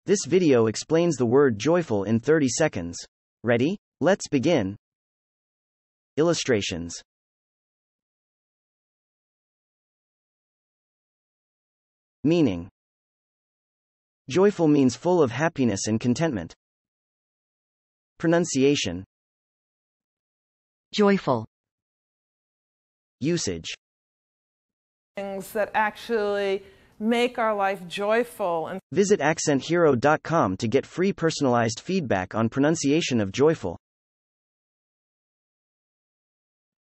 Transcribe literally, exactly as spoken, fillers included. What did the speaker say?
This video explains the word joyful in thirty seconds. Ready? Let's begin. Illustrations. Meaning. Joyful means full of happiness and contentment. Pronunciation. Joyful. Usage. Things that actually make our life joyful. And Visit accent hero dot com to get free personalized feedback on pronunciation of joyful.